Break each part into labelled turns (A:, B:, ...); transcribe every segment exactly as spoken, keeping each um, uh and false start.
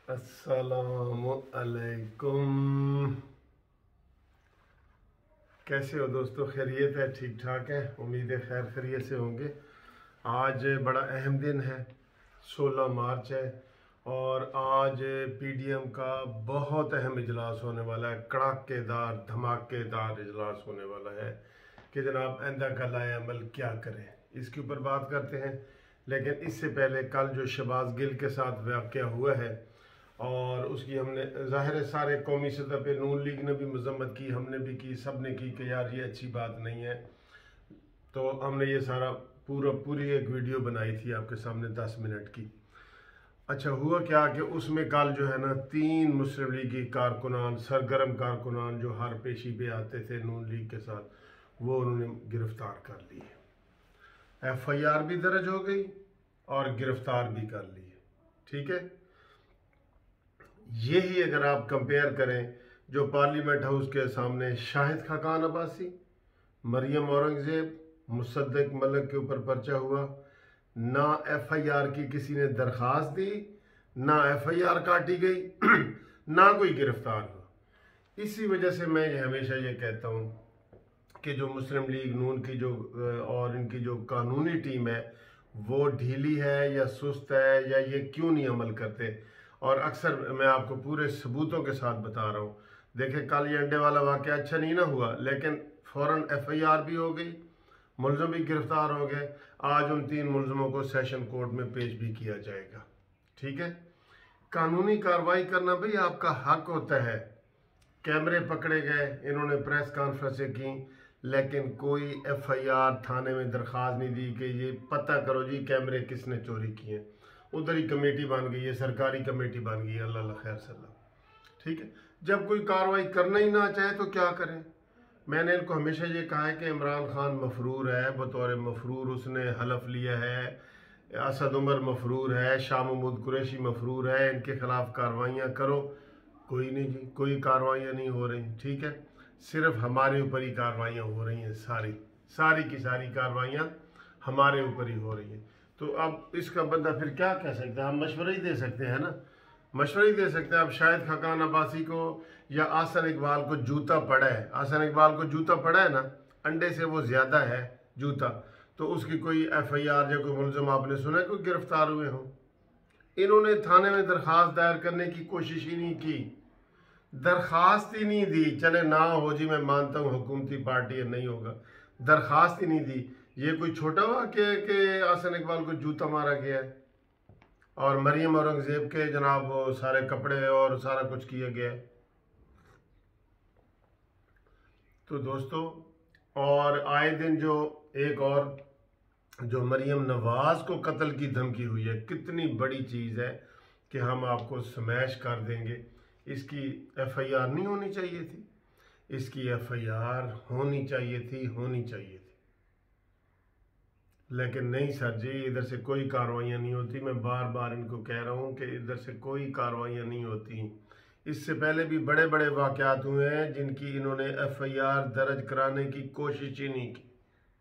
A: अस्सलामु अलैकुम। कैसे हो दोस्तों? खैरियत है? ठीक ठाक है? उम्मीद है खैर खैरियत से होंगे। आज बड़ा अहम दिन है, सोलह मार्च है और आज पीडीएम का बहुत अहम इजलास होने वाला है। कड़ाकेदार धमाकेदार इजलास होने वाला है कि जनाब आइंदा का लाए अमल क्या करें, इसके ऊपर बात करते हैं। लेकिन इससे पहले कल जो शहबाज गिल के साथ वाक़या हुआ है और उसकी हमने ज़ाहिर है सारे कौमी सतह पे नून लीग ने भी मजम्मत की, हमने भी की, सब ने की कि यार ये अच्छी बात नहीं है। तो हमने ये सारा पूरा पूरी एक वीडियो बनाई थी आपके सामने दस मिनट की। अच्छा हुआ क्या कि उसमें कल जो है ना तीन मुस्लिम लीग की कारकुनान, सरगर्म कारकुनान जो हर पेशी पे आते थे नून लीग के साथ, वो उन्होंने गिरफ्तार कर लिए। एफ आई आर भी दर्ज हो गई और गिरफ्तार भी कर लिए। ठीक है, यही अगर आप कंपेयर करें जो पार्लियामेंट हाउस के सामने शाहिद खाकान अब्बासी, मरियम औरंगजेब, मुसद्दक मलिक के ऊपर पर्चा हुआ, ना एफ आई आर की किसी ने दरख्वास्त दी, ना एफ आई आर काटी गई, ना कोई गिरफ्तार हुआ। इसी वजह से मैं हमेशा ये कहता हूँ कि जो मुस्लिम लीग नून की जो और इनकी जो कानूनी टीम है वो ढीली है या सुस्त है या ये क्यों नहीं अमल करते। और अक्सर मैं आपको पूरे सबूतों के साथ बता रहा हूँ। देखें कल ये अंडे वाला वाक़या अच्छा नहीं ना हुआ, लेकिन फ़ौरन एफ आई आर भी हो गई, मुलज़म भी गिरफ्तार हो गए। आज उन तीन मुलज़मों को सेशन कोर्ट में पेश भी किया जाएगा। ठीक है, कानूनी कार्रवाई करना भाई आपका हक होता है। कैमरे पकड़े गए, इन्होंने प्रेस कॉन्फ्रेंसें की, लेकिन कोई एफ आई आर थाने में दरख्वास्त नहीं दी कि ये पता करो जी कैमरे किसने चोरी किए। उधर ही कमेटी बन गई है, सरकारी कमेटी बन गई है, अल्लाह खैर सल्लाह। ठीक है, जब कोई कार्रवाई करना ही ना चाहे तो क्या करें। मैंने इनको हमेशा ये कहा है कि इमरान खान मफरूर है, बतौर मफरूर उसने हलफ लिया है, असद उमर मफरूर है, शाह महमूद कुरैशी मफरूर है, इनके खिलाफ कार्रवाइयाँ करो। कोई नहीं जी, कोई कार्रवाइयाँ नहीं हो रही। ठीक है, सिर्फ हमारे ऊपर ही कार्रवाइयाँ हो रही हैं, सारी सारी की सारी कार्रवाइयाँ हमारे ऊपर ही हो रही हैं। तो अब इसका बंदा फिर क्या कह सकता है? हम मशवरा ही दे सकते हैं ना, मशवरा ही दे सकते हैं। अब शाहिद खाकान अब्बासी को या आसन इकबाल को जूता पड़ा है, आसन इकबाल को जूता पड़ा है ना, अंडे से वो ज़्यादा है जूता, तो उसकी कोई एफ आई आर या कोई मुलज़म आपने सुना कोई गिरफ्तार हुए हों? इन्होंने थाने में दरख्वास्त दायर करने की कोशिश ही नहीं की, दरख्वास्त ही नहीं दी। चले ना हो जी, मैं मानता हूँ हुकूमती पार्टी है, नहीं होगा, दरख्वास्त ही नहीं दी। ये कोई छोटा वाक़या है कि आसन इकबाल को जूता मारा गया है और मरियम औरंगजेब के जनाब वो सारे कपड़े और सारा कुछ किया गया है। तो दोस्तों, और आए दिन जो एक और जो मरियम नवाज को कत्ल की धमकी हुई है, कितनी बड़ी चीज़ है कि हम आपको स्मैश कर देंगे। इसकी एफ आई आर नहीं होनी चाहिए थी, इसकी एफ आई आर होनी चाहिए थी, होनी चाहिए थी, लेकिन नहीं सर जी, इधर से कोई कार्रवाइयाँ नहीं होती। मैं बार बार इनको कह रहा हूँ कि इधर से कोई कार्रवाइयाँ नहीं होती। इससे पहले भी बड़े बड़े वाक़यात हुए हैं जिनकी इन्होंने एफ आई आर दर्ज कराने की कोशिश ही नहीं की।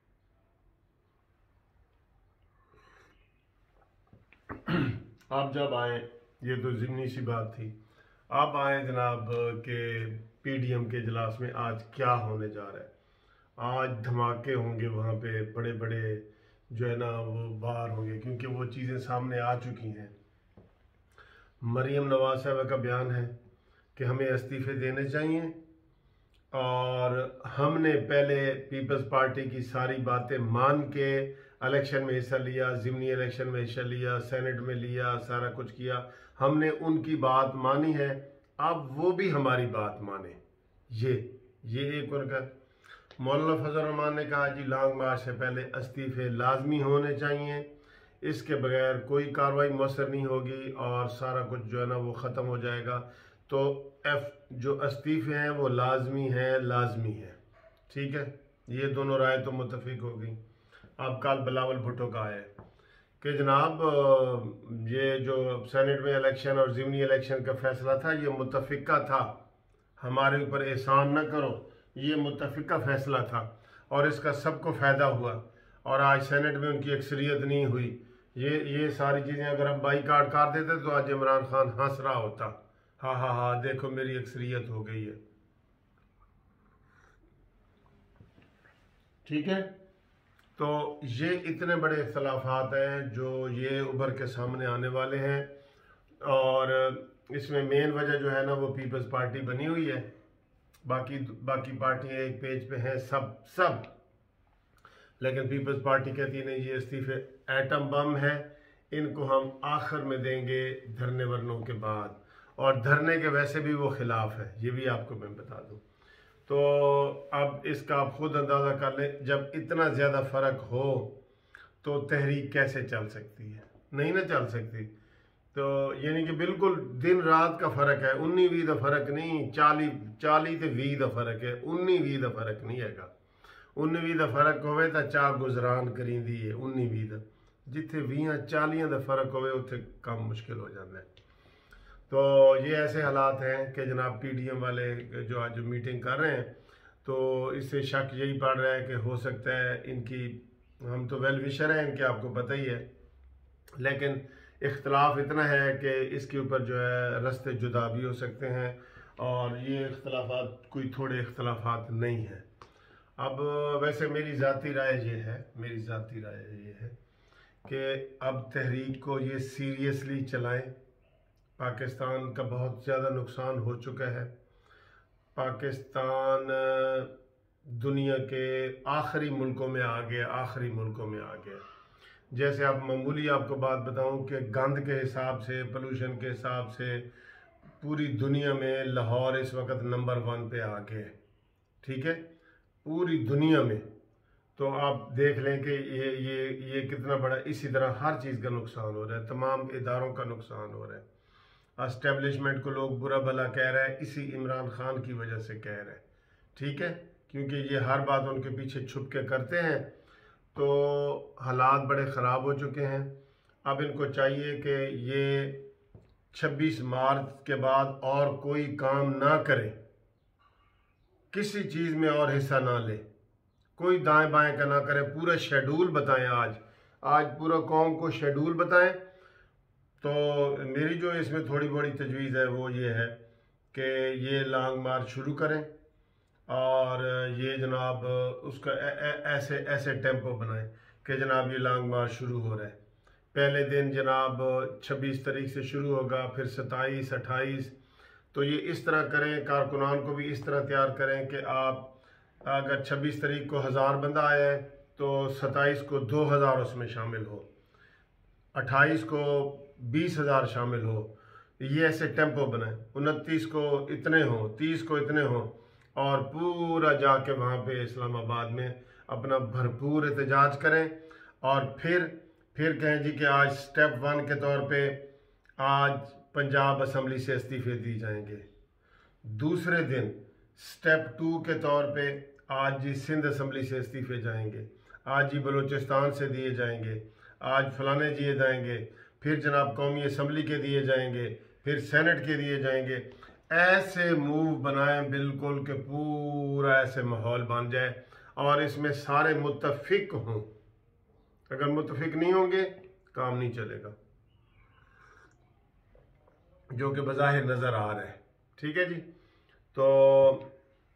A: आप जब आए, ये तो ज़िमनी सी बात थी, आप आए जनाब के पीडीएम के इजलास में आज क्या होने जा रहा है। आज धमाके होंगे वहाँ पे, बड़े बड़े जो है ना वो बाहर होंगे, क्योंकि वो चीज़ें सामने आ चुकी हैं। मरियम नवाज साहब का बयान है कि हमें इस्तीफ़े देने चाहिए और हमने पहले पीपल्स पार्टी की सारी बातें मान के इलेक्शन में हिस्सा लिया, ज़िमनी इलेक्शन में हिस्सा लिया, सेनेट में लिया, सारा कुछ किया, हमने उनकी बात मानी है, अब वो भी हमारी बात माने। ये ये एक उनका। मौलाना फजल रहमान ने कहा जी लॉन्ग मार्च से पहले इस्तीफ़े लाजमी होने चाहिए, इसके बगैर कोई कार्रवाई मौसर नहीं होगी और सारा कुछ जो है ना वो ख़त्म हो जाएगा। तो एफ जो इस्तीफ़े हैं वो लाजमी हैं, लाजमी है। ठीक है, ये दोनों राय तो मुत्तफिक हो गई। अब कल बिलावल भुट्टो का है कि जनाब ये जो सेनेट में इलेक्शन और ज़िमनी इलेक्शन का फैसला था ये मुत्तफिका था, हमारे ऊपर एहसान न करो, ये मुत्तफिका फैसला था और इसका सबको फ़ायदा हुआ और आज सेनेट में उनकी अक्सरियत नहीं हुई, ये ये सारी चीज़ें अगर हम बाईकाट कर देते तो आज इमरान खान हंस रहा होता, हाँ हाँ हाँ देखो मेरी अक्सरियत हो गई है। ठीक है, तो ये इतने बड़े इख्तलाफात हैं जो ये उभर के सामने आने वाले हैं, और इसमें मेन वजह जो है ना वो पीपल्स पार्टी बनी हुई है। बाकी बाकी पार्टियां एक पेज पे हैं सब सब, लेकिन पीपल्स पार्टी कहती है नहीं ये इस्तीफे एटम बम है, इनको हम आखिर में देंगे धरने वरनों के बाद, और धरने के वैसे भी वो खिलाफ है, ये भी आपको मैं बता दूं। तो अब इसका आप खुद अंदाज़ा कर लें, जब इतना ज़्यादा फ़र्क हो तो तहरीक कैसे चल सकती है, नहीं ना चल सकती। तो यानी कि बिल्कुल दिन रात का फ़र्क है, उन्नी वी का फ़र्क नहीं, चाली चाली तो वी का फ़र्क है, उन्नी वी का फ़र्क नहीं हैगा। उन्नी वी का फ़र्क होवे तो चाह गुजरान करींदी है, उन्नी वी का जिथे वीह चालियां का फ़र्क होवे उत्थे काम मुश्किल हो जाता है। तो ये ऐसे हालात हैं कि जनाब पीडीएम वाले जो आज मीटिंग कर रहे हैं, तो इससे शक यही पड़ रहा है कि हो सकता है इनकी, हम तो वेल विशर हैं इनके, आपको पता ही है, लेकिन इख्तलाफ इतना है कि इसके ऊपर जो है रास्ते जुदा भी हो सकते हैं, और ये इख्तलाफात कोई थोड़े इख्तलाफात नहीं हैं। अब वैसे मेरी ज़ाती राय ये है मेरी ज़ाती राय ये है कि अब तहरीक को ये सीरियसली चलाएं। पाकिस्तान का बहुत ज़्यादा नुकसान हो चुका है। पाकिस्तान दुनिया के आखिरी मुल्कों में आ गया आखिरी मुल्कों में आ गया। जैसे आप मामूली आपको बात बताऊं कि गंद के हिसाब से, पोल्यूशन के हिसाब से पूरी दुनिया में लाहौर इस वक्त नंबर वन पे आ गया है। ठीक है, पूरी दुनिया में। तो आप देख लें कि ये ये ये कितना बड़ा, इसी तरह हर चीज़ का नुकसान हो रहा है, तमाम इदारों का नुकसान हो रहा है। एस्टेब्लिशमेंट को लोग बुरा भला कह रहे हैं, इसी इमरान खान की वजह से कह रहे हैं। ठीक है, क्योंकि ये हर बात उनके पीछे छुप के करते हैं, तो हालात बड़े ख़राब हो चुके हैं। अब इनको चाहिए कि ये छब्बीस मार्च के बाद और कोई काम ना करे, किसी चीज़ में और हिस्सा ना ले, कोई दाएं बाएं का ना करे, पूरा शेड्यूल बताएं। आज आज पूरा कौम को शेड्यूल बताएं। तो मेरी जो इसमें थोड़ी बड़ी तजवीज़ है वो ये है कि ये लॉन्ग मार्च शुरू करें, और ये जनाब उसका ए, ए, ऐसे ऐसे टेम्पो बनाएं कि जनाब ये लॉन्ग मार्च शुरू हो रहा है। पहले दिन जनाब छब्बीस तारीख से शुरू होगा, फिर सत्ताईस अट्ठाईस, तो ये इस तरह करें, कारकुनान को भी इस तरह तैयार करें कि आप अगर छब्बीस तारीख को हज़ार बंदा आया है तो सत्ताईस को दो हज़ार उसमें शामिल हो, अट्ठाईस को बीस हज़ार शामिल हो, ये ऐसे टेम्पो बनाए। उनतीस को इतने हों, तीस को इतने हों, और पूरा जाके वहाँ पे इस्लामाबाद में अपना भरपूर एहतजाज करें, और फिर फिर कहें जी कि आज स्टेप वन के तौर पे आज पंजाब असम्बली से इस्तीफे दिए जाएंगे। दूसरे दिन स्टेप टू के तौर पे आज जी सिंध असम्बली से इस्तीफे जाएंगे, आज जी बलूचिस्तान से दिए जाएंगे, आज फलाने दिए जाएंगे, फिर जनाब कौमी असम्बली के दिए जाएंगे, फिर सेनेट के दिए जाएंगे। ऐसे मूव बनाएं बिल्कुल कि पूरा ऐसे माहौल बन जाए, और इसमें सारे मुत्तफिक हों। अगर मुत्तफिक नहीं होंगे काम नहीं चलेगा, जो कि बज़ाहिर नज़र आ रहा है। ठीक है जी, तो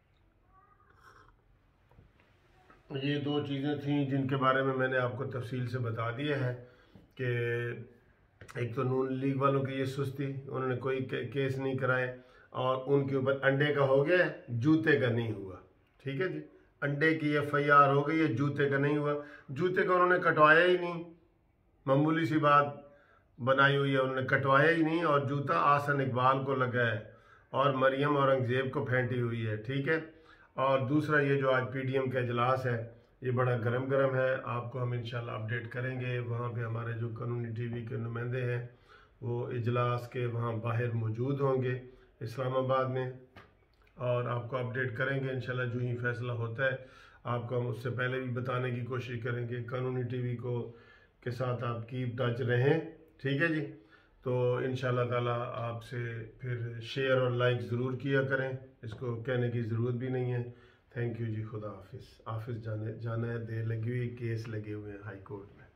A: ये दो चीज़ें थीं जिनके बारे में मैंने आपको तफसील से बता दिया है कि एक तो नून लीग वालों की ये सुस्ती, उन्होंने कोई के, केस नहीं कराए, और उनके ऊपर अंडे का हो गया, जूते का नहीं हुआ। ठीक है जी, अंडे की एफ आई आर हो गई है, जूते का नहीं हुआ। जूते का उन्होंने कटवाया ही नहीं, मामूली सी बात बनाई हुई है, उन्होंने कटवाया ही नहीं, और जूता आसन इकबाल को लगा है और मरियम औरंगज़ेब को फेंटी हुई है। ठीक है, और दूसरा ये जो आज पीडीएम का इजलास है ये बड़ा गरम गरम है, आपको हम इंशाल्लाह अपडेट करेंगे। वहाँ पे हमारे जो कानूनी टीवी के नुमाइंदे हैं वो इजलास के वहाँ बाहर मौजूद होंगे इस्लामाबाद में, और आपको अपडेट करेंगे इंशाल्लाह। जो ही फैसला होता है आपको हम उससे पहले भी बताने की कोशिश करेंगे। कानूनी टीवी को के साथ आप कीप टच रहें। ठीक है जी, तो इंशाल्लाह ताला आपसे फिर शेयर और लाइक ज़रूर किया करें, इसको कहने की ज़रूरत भी नहीं है। थैंक यू जी, खुदा हाफिज़। हाफिज़ जाने जाना है, देर लगी हुई, केस लगे हुए हैं हाई कोर्ट में।